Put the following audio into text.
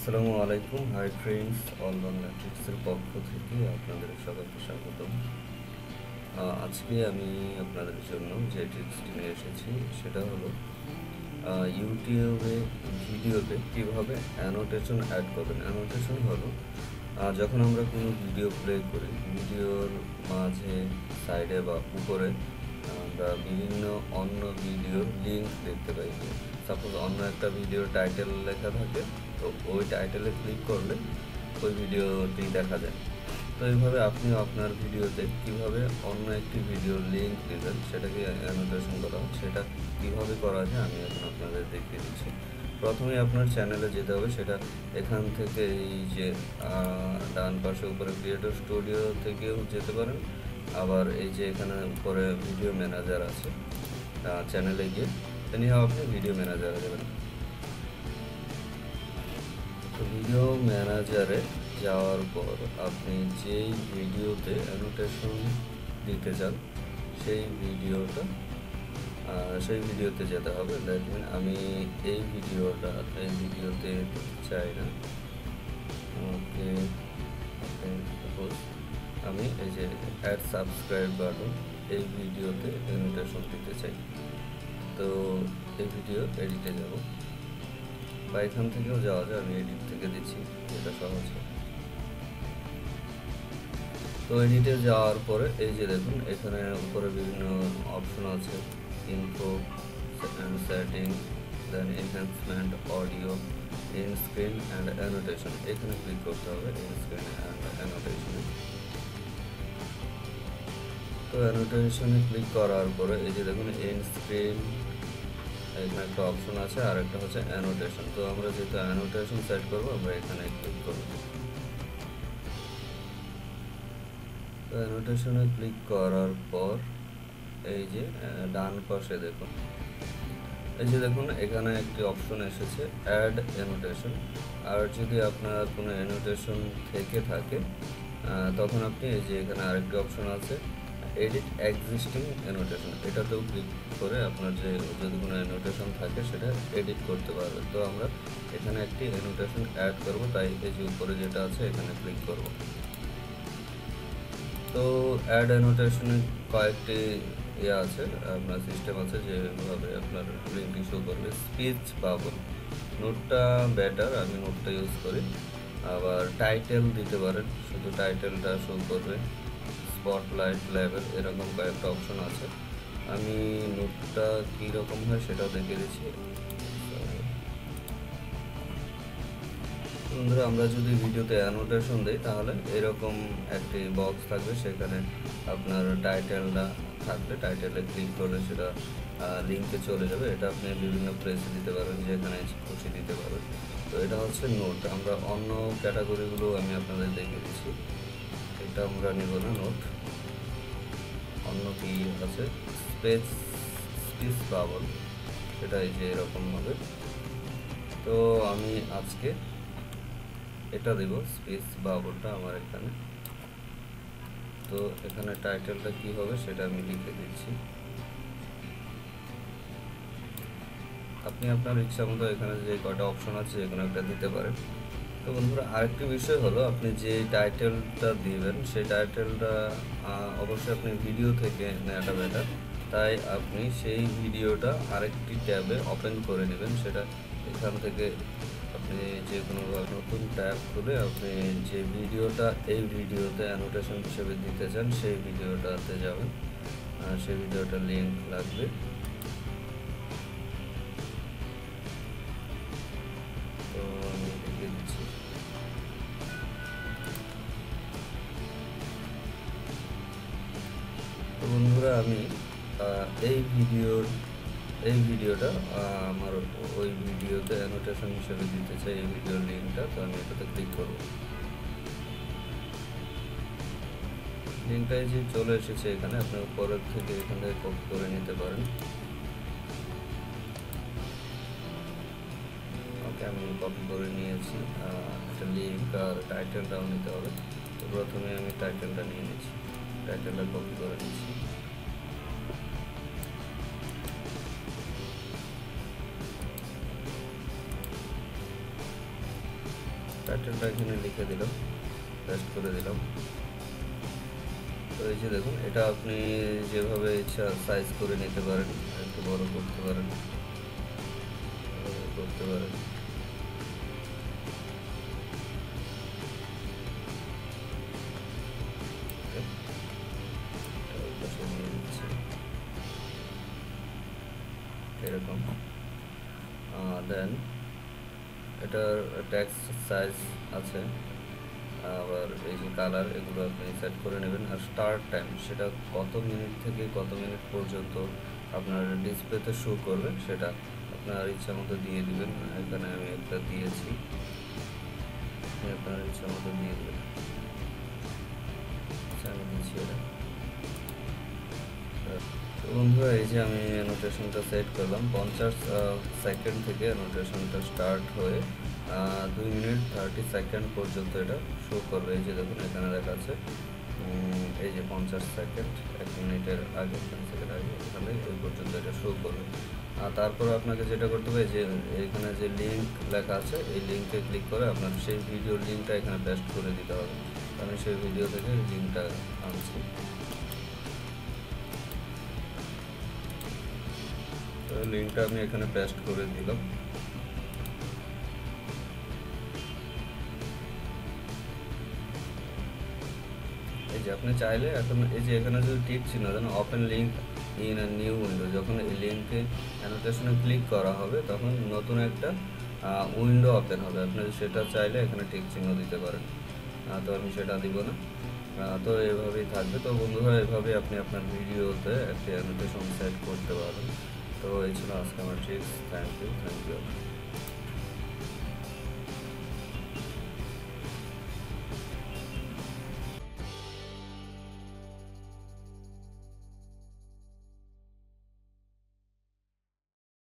আসসালামু আলাইকুম। Hi friends, all Bangla ট্রিক্সের পক্ষ থেকে আপনাদের সকলকে স্বাগতম। আজকে আমি আপনাদের জন্য যে ট্রিক্সটি নিয়ে এসেছি সেটা হলো ইউটিউবে ভিডিওতে কীভাবে অ্যানোটেশন অ্যাড করবেন। অ্যানোটেশন হলো যখন আমরা কোনো ভিডিও প্লে করি, ভিডিওর মাঝে সাইডে বা উপরে আমরা বিভিন্ন অন্য ভিডিওর লিঙ্ক দেখতে পাই। সাপোজ অন্য একটা ভিডিওর টাইটেল লেখা থাকে, তো ওই টাইটেলে ক্লিক করলে ওই ভিডিওটি দেখা যায়। তো এইভাবে আপনি আপনার ভিডিওতে কিভাবে অন্য একটি ভিডিওর লিঙ্ক দেবেন, সেটাকে অ্যানোটেশন করা হয়। সেটা কীভাবে করা যায় আমি এখন আপনাদের দেখিয়ে দিচ্ছি। প্রথমে আপনার চ্যানেলে যেতে হবে, সেটা এখান থেকে এই যে ডান পাশে উপরে ক্রিয়েটর স্টুডিও থেকেও যেতে পারেন, আবার এই যে এখানে উপরে ভিডিও ম্যানেজার আছে, চ্যানেলে গিয়ে এনিহাও আপনি ভিডিও ম্যানেজারে যাবেন। তো ভিডিও ম্যানেজারে যাওয়ার পর আপনি যেই ভিডিওতে অ্যানোটেশন দিতে চান সেই ভিডিওতে যেতে হবে। দেখবেন আমি এই ভিডিওতে চাই না। ওকে, সাপোজ আমি এই যে অ্যাড সাবস্ক্রাইব বাটন, এই ভিডিওতে অ্যানোটেশন দিতে চাই। তো এই ভিডিও এডিটে যাব, বা এখান থেকেও যাওয়া যায়, আমি এডিট থেকে দিচ্ছি, এটা সহজ। তো এডিটে যাওয়ার পরে এই যে দেখুন এখানে উপরে বিভিন্ন অপশন আছে, info and setting, then enhancement, audio, in screen and annotation. এখানে ক্লিক করতে হবে ইন স্ক্রিন অ্যান্ড অ্যানোটেশনে। তো অ্যানোটেশনে ক্লিক করার পরে এই যে দেখুন ইন স্ক্রিন, এখানে একটা অপশন আছে, আর একটা হচ্ছে অ্যানোটেশন। তো আমরা যেহেতু অ্যানোটেশন সেট করবো, আমরা এখানে ক্লিক করব। তো অ্যানোটেশনে ক্লিক করার পর এই যে ডান পাশে দেখুন, এই যে দেখুন এখানে একটি অপশন এসেছে অ্যাড অ্যানোটেশন। আর যদি আপনার কোনো অ্যানোটেশন থেকে থাকে তখন আপনি এই যে এখানে আরেকটি অপশন আছে এডিট এক্সিস্টিং অ্যানোটেশন, এটাতেও ক্লিক করে আপনার যে যদি কোনো অ্যানোটেশন থাকে সেটা এডিট করতে পারবেন। তো আমরা এখানে একটি অ্যানোটেশন অ্যাড করব, তাই এই যে উপরে যেটা আছে এখানে ক্লিক করব। তো অ্যাড অ্যানোটেশনে কয়েকটি আছে, আপনার সিস্টেম আছে যেভাবে আপনার লিঙ্কটি শো করবে। স্পিচ বাবল, নোটটা বেটার, আমি নোটটা ইউজ করি। আবার টাইটেল দিতে পারেন, শুধু টাইটেলটা শো করবে। স্পটলাইট, লেভেল, এরকম কয়েকটা অপশন আছে। আমি নোটটা কীরকম হয় সেটাও দেখিয়ে দিচ্ছি। বন্ধুরা, আমরা যদি ভিডিওতে অ্যানোটেশন দিই তাহলে এরকম একটি বক্স থাকবে, সেখানে আপনার টাইটেলটা থাকবে। টাইটেলে ক্লিক করলে সেটা লিঙ্কে চলে যাবে। এটা আপনি বিভিন্ন প্লেসে দিতে পারবেন, যেখানে খুশি দিতে পারবেন। তো এটা হচ্ছে নোট। আমরা অন্য ক্যাটাগরিগুলো আমি আপনাদের দেখিয়ে দিচ্ছি। এটা আমরা নেব না নোট, অন্য কি আছে স্পিচ বাবল, সেটা এই যে এরকম হবে। তো আমি আজকে এটা দেব স্পেস বাবলটা আমার এখানে। তো এখানে টাইটেলটা কি হবে সেটা আমি লিখে দিচ্ছি। আপনি আপনার ইচ্ছা মতো এখানে যে কয়টা অপশন আছে এখানে একটা দিতে পারেন। তো বন্ধুরা, আরেকটি বিষয় হলো আপনি যে টাইটেলটা দিবেন সেই টাইটেলটা অবশ্যই আপনি ভিডিও থেকে নেওয়াটা বেটার। তাই আপনি সেই ভিডিওটা আরেকটি ট্যাবে ওপেন করে নেবেন। সেটা এখান থেকে আপনি যে কোনো নতুন ট্যাব খুলে আপনি যে ভিডিওটা এই ভিডিওতে অ্যানোটেশন হিসেবে দিতে চান সেই ভিডিওটাতে যাবেন, সেই ভিডিওটার লিঙ্ক লাগবে। তো আমি লিখে দিচ্ছি। তো বন্ধুরা, আমি এই ভিডিওটা আমার ওই ভিডিওতে অ্যানোটেশন হিসেবে দিতে চাই, এই ভিডিওর লিঙ্কটা। তো আমি এটাতে ক্লিক করব। লিঙ্কটা যে চলে এসেছে এখানে, আপনি পরের থেকে এখান থেকে কপি করে নিতে পারেন। ওকে, আমি কপি করে নিয়েছি। একটা লিঙ্ক আর টাইটেলটাও নিতে হবে। তো প্রথমে আমি টাইটেলটা নিয়ে নিচ্ছি, টাইটেলটা কপি করে নিচ্ছি। টাইটেলটা এখানে লিখে দিলাম, পেস্ট করে দিলাম। তো এই যে দেখুন, এটা আপনি যেভাবে ইচ্ছা সাইজ করে নিতে পারেন, একটু বড় করতে পারেন, করতে পারেন। এরকম দেন এটার টেক্সট সাইজ আছে, আবার এই যে কালার, এগুলো আপনি সেট করে নেবেন। আর স্টার্ট টাইম, সেটা কত মিনিট থেকে কত মিনিট পর্যন্ত আপনার ডিসপ্লেতে শো করবে সেটা আপনার ইচ্ছা মতো দিয়ে দিবেন। এখানে আমি একটা দিয়েছি, আপনার ইচ্ছা মতো দিয়ে দেবেন। আমি দিচ্ছি এটা। তো বন্ধুরা, এই যে আমি অ্যানোটেশনটা সেট করলাম, 50 সেকেন্ড থেকে অ্যানোটেশনটা স্টার্ট হয়ে 2 মিনিট 30 সেকেন্ড পর্যন্ত এটা শো করবে। এই যে দেখুন, এখানে দেখাচ্ছে এই যে 50 সেকেন্ড, 1 মিনিটের আগে, 10 সেকেন্ড আগে, এখানে এই পর্যন্ত এটা শো করবে। আর তারপর আপনাকে যেটা করতে হবে, যে এখানে যে লিঙ্ক লেখা আছে, এই লিঙ্কে ক্লিক করে আপনার সেই ভিডিওর লিঙ্কটা এখানে পেস্ট করে দিতে হবে। আমি সেই ভিডিও থেকে লিঙ্কটা আনছি। লিঙ্কটা আমি এখানে পেস্ট করে দিলাম। এই যে আপনি চাইলে এখন এই যে এখানে যদি টিক চিহ্ন দেন, open link in a new window, যখন এই লিঙ্কে অ্যানোটেশনে ক্লিক করা হবে তখন নতুন একটা উইন্ডো ওপেন হবে। আপনি সেটা চাইলে এখানে টিক চিহ্ন দিতে পারেন, তো আমি সেটা দিব না। তো এভাবেই থাকবে। তো বন্ধুরা, এভাবে আপনি আপনার ভিডিওতে একটি অ্যানোটেশন সেট করতে পারবেন। তো এই ছিল আজকে আমার ট্রিক্স। Thank you.